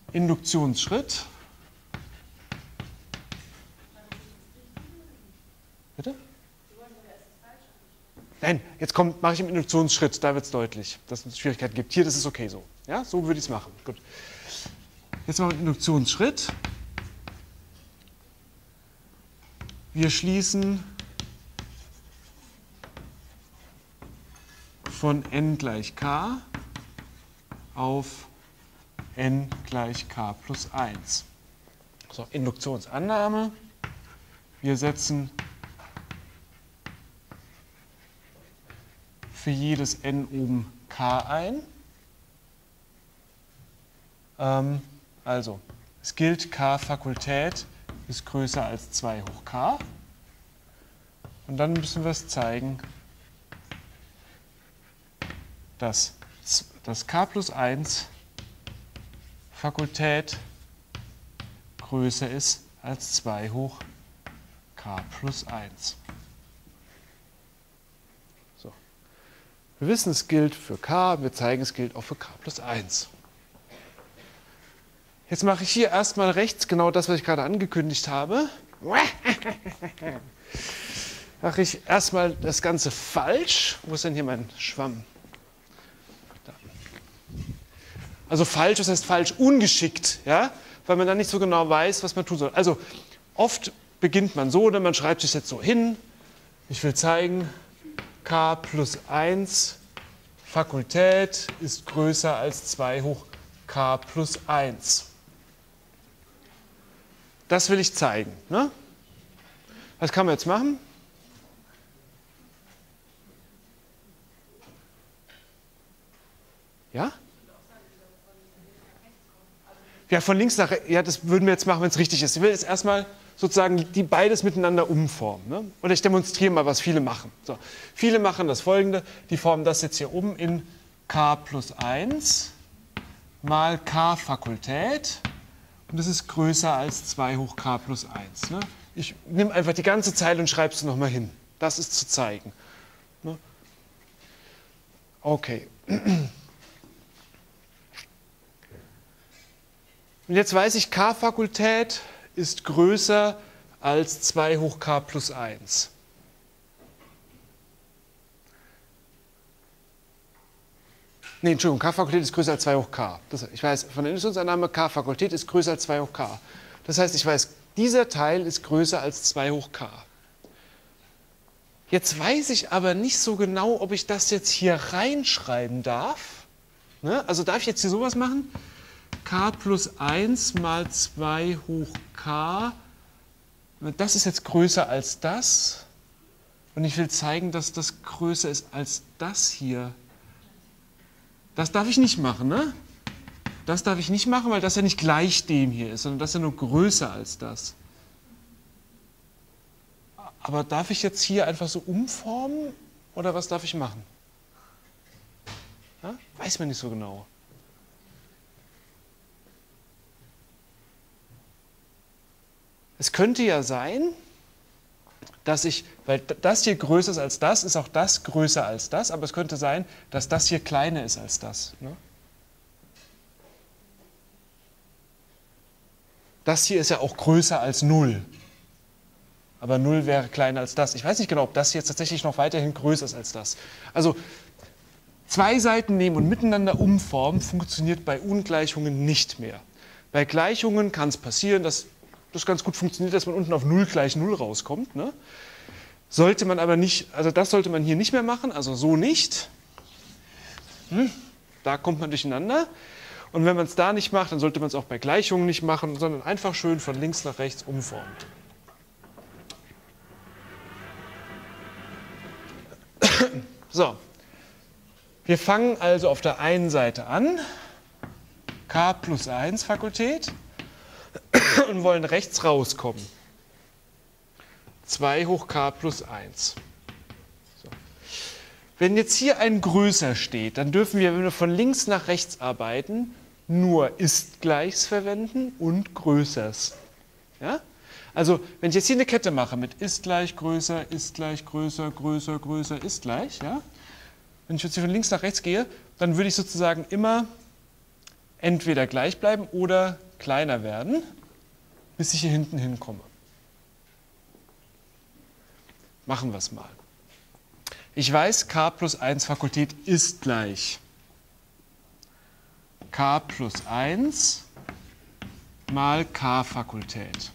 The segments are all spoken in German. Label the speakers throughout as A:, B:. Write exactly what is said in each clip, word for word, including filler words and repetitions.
A: Induktionsschritt. Bitte? Nein, jetzt kommt, mache ich im Induktionsschritt, da wird es deutlich, dass es Schwierigkeiten gibt. Hier, das ist okay so. Ja, so würde ich es machen. Gut. Jetzt machen wir einen Induktionsschritt. Wir schließen von n gleich k auf n gleich k plus eins. So, Induktionsannahme. Wir setzen für jedes n oben k ein. Ähm, also, es gilt, k Fakultät ist größer als zwei hoch k. Und dann müssen wir es zeigen, dass das k plus eins Fakultät größer ist als zwei hoch k plus eins. So. Wir wissen, es gilt für k, wir zeigen, es gilt auch für k plus eins. Jetzt mache ich hier erstmal rechts genau das, was ich gerade angekündigt habe. Mache ich erstmal das Ganze falsch. Wo ist denn hier mein Schwamm? Da. Also falsch, das heißt falsch, ungeschickt, ja? Weil man dann nicht so genau weiß, was man tun soll. Also oft beginnt man so, oder man schreibt sich jetzt so hin. Ich will zeigen, k plus eins Fakultät ist größer als zwei hoch k plus eins. Das will ich zeigen. Ne? Was kann man jetzt machen? Ja? Ja, von links nach rechts. Ja, das würden wir jetzt machen, wenn es richtig ist. Ich will jetzt erstmal sozusagen die beides miteinander umformen. Ne? Oder ich demonstriere mal, was viele machen. So. Viele machen das Folgende. Die formen das jetzt hier um in k plus eins mal k Fakultät. Und das ist größer als zwei hoch k plus eins. Ne? Ich nehme einfach die ganze Zeile und schreibe es nochmal hin. Das ist zu zeigen. Ne? Okay. Und jetzt weiß ich, k Fakultät ist größer als zwei hoch k plus eins. Nee, Entschuldigung, k Fakultät ist größer als zwei hoch k. Das, ich weiß, von der Induktionsannahme, k Fakultät ist größer als zwei hoch k. Das heißt, ich weiß, dieser Teil ist größer als zwei hoch k. Jetzt weiß ich aber nicht so genau, ob ich das jetzt hier reinschreiben darf. Ne? Also darf ich jetzt hier sowas machen? K plus eins mal zwei hoch k, das ist jetzt größer als das. Und ich will zeigen, dass das größer ist als das hier. Das darf ich nicht machen, ne? Das darf ich nicht machen, weil das ja nicht gleich dem hier ist, sondern das ist ja nur größer als das. Aber darf ich jetzt hier einfach so umformen oder was darf ich machen? Ja? Weiß man nicht so genau. Es könnte ja sein, dass ich, weil das hier größer ist als das, ist auch das größer als das, aber es könnte sein, dass das hier kleiner ist als das. Ne? Das hier ist ja auch größer als null, aber null wäre kleiner als das. Ich weiß nicht genau, ob das jetzt tatsächlich noch weiterhin größer ist als das. Also zwei Seiten nehmen und miteinander umformen funktioniert bei Ungleichungen nicht mehr. Bei Gleichungen kann es passieren, dass das ganz gut funktioniert, dass man unten auf null gleich null rauskommt. Ne? Sollte man aber nicht, also das sollte man hier nicht mehr machen, also so nicht. Hm, da kommt man durcheinander. Und wenn man es da nicht macht, dann sollte man es auch bei Gleichungen nicht machen, sondern einfach schön von links nach rechts umformen. So, wir fangen also auf der einen Seite an, k plus eins Fakultät, und wollen rechts rauskommen. zwei hoch k plus eins. So. Wenn jetzt hier ein größer steht, dann dürfen wir, wenn wir von links nach rechts arbeiten, nur ist gleichs verwenden und größers. Ja? Also wenn ich jetzt hier eine Kette mache mit ist gleich größer, ist gleich größer, größer, größer, ist gleich, ja? Wenn ich jetzt hier von links nach rechts gehe, dann würde ich sozusagen immer entweder gleich bleiben oder kleiner werden, bis ich hier hinten hinkomme. Machen wir es mal. Ich weiß, k plus eins Fakultät ist gleich k plus eins mal k Fakultät.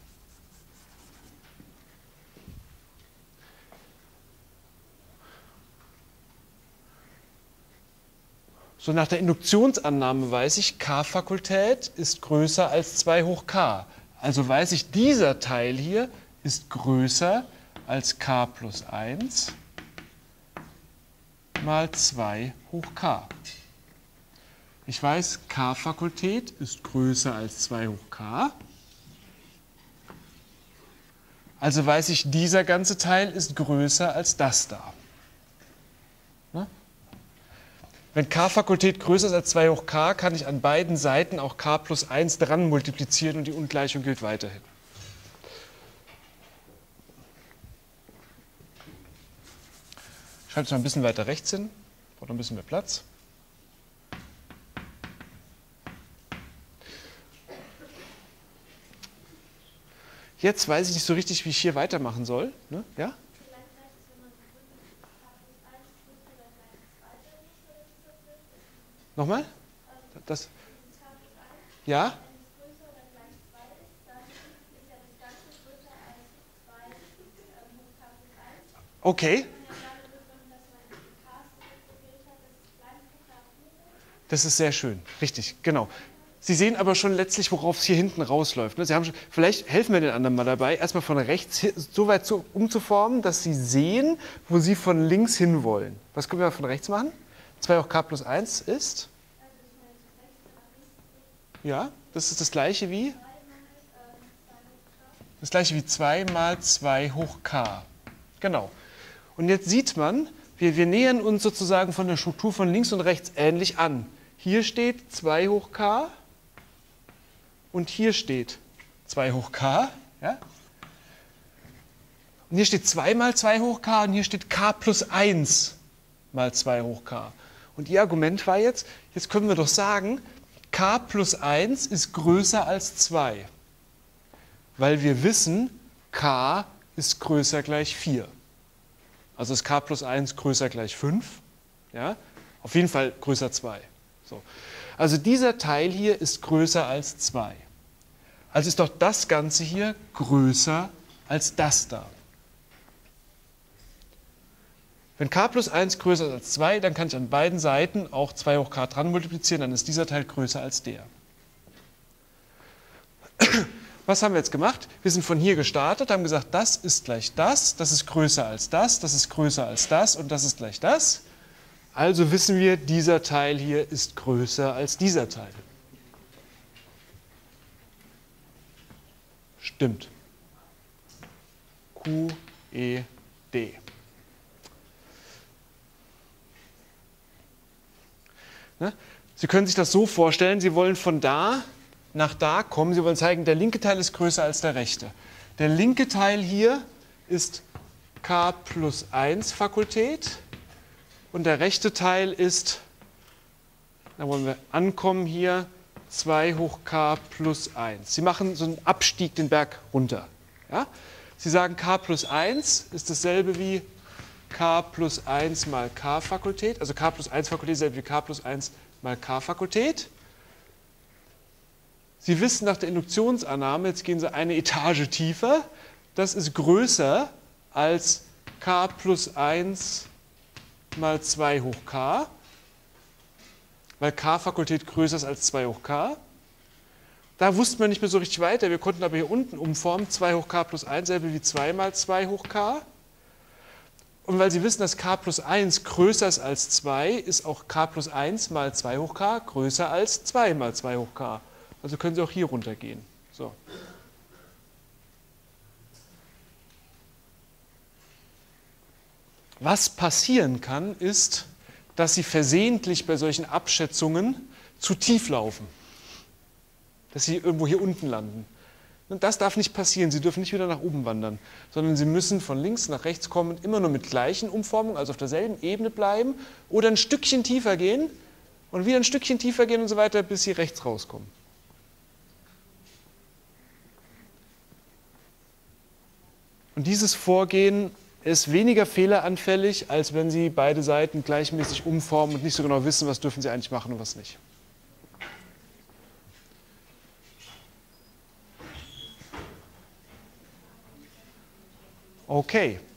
A: So, nach der Induktionsannahme weiß ich, k Fakultät ist größer als zwei hoch k. Also weiß ich, dieser Teil hier ist größer als k plus eins mal zwei hoch k. Ich weiß, k Fakultät ist größer als zwei hoch k. Also weiß ich, dieser ganze Teil ist größer als das da. Ne? Wenn k Fakultät größer ist als zwei hoch k, kann ich an beiden Seiten auch k plus eins dran multiplizieren und die Ungleichung gilt weiterhin. Ich schreibe es mal ein bisschen weiter rechts hin, braucht ein bisschen mehr Platz. Jetzt weiß ich nicht so richtig, wie ich hier weitermachen soll. Ne? Ja? Nochmal? Das? Ja? Okay. Das ist sehr schön, richtig, genau. Sie sehen aber schon letztlich, worauf es hier hinten rausläuft. Sie haben schon, vielleicht helfen wir den anderen mal dabei, erstmal von rechts so weit zu, umzuformen, dass Sie sehen, wo Sie von links hin wollen. Was können wir von rechts machen? zwei hoch k plus eins ist? Ja, das ist das gleiche wie? Das gleiche wie zwei mal zwei hoch k. Genau. Und jetzt sieht man, wir, wir nähern uns sozusagen von der Struktur von links und rechts ähnlich an. Hier steht zwei hoch k und hier steht zwei hoch k. Ja? Und hier steht zwei mal zwei hoch k und hier steht k plus eins mal zwei hoch k. Und Ihr Argument war jetzt, jetzt können wir doch sagen, k plus eins ist größer als zwei. Weil wir wissen, k ist größer gleich vier. Also ist k plus eins größer gleich fünf. Ja? Auf jeden Fall größer zwei. So. Also dieser Teil hier ist größer als zwei. Also ist doch das Ganze hier größer als das da. Wenn k plus eins größer ist als zwei, dann kann ich an beiden Seiten auch zwei hoch k dran multiplizieren, dann ist dieser Teil größer als der. Was haben wir jetzt gemacht? Wir sind von hier gestartet, haben gesagt, das ist gleich das, das ist größer als das, das ist größer als das und das ist gleich das. Also wissen wir, dieser Teil hier ist größer als dieser Teil. Stimmt. Q, E, D. Ne? Sie können sich das so vorstellen, Sie wollen von da nach da kommen. Sie wollen zeigen, der linke Teil ist größer als der rechte. Der linke Teil hier ist k plus eins Fakultät und der rechte Teil ist, da wollen wir ankommen hier, zwei hoch k plus eins. Sie machen so einen Abstieg den Berg runter. Ja? Sie sagen, k plus eins ist dasselbe wie k plus eins mal k Fakultät, also k plus eins Fakultät ist dasselbe wie k plus eins mal k Fakultät. Sie wissen nach der Induktionsannahme, jetzt gehen Sie eine Etage tiefer, das ist größer als k plus eins mal zwei hoch k, weil k Fakultät größer ist als zwei hoch k. Da wussten wir nicht mehr so richtig weiter, wir konnten aber hier unten umformen, zwei hoch k plus eins selbe wie zwei mal zwei hoch k. Und weil Sie wissen, dass k plus eins größer ist als zwei, ist auch k plus eins mal zwei hoch k größer als zwei mal zwei hoch k. Also können Sie auch hier runtergehen. So. Was passieren kann, ist, dass Sie versehentlich bei solchen Abschätzungen zu tief laufen. Dass Sie irgendwo hier unten landen. Und das darf nicht passieren. Sie dürfen nicht wieder nach oben wandern, sondern Sie müssen von links nach rechts kommen und immer nur mit gleichen Umformungen, also auf derselben Ebene bleiben oder ein Stückchen tiefer gehen. und wieder ein Stückchen tiefer gehen und so weiter, bis sie rechts rauskommen. Und dieses Vorgehen ist weniger fehleranfällig, als wenn Sie beide Seiten gleichmäßig umformen und nicht so genau wissen, was dürfen Sie eigentlich machen und was nicht. Okay.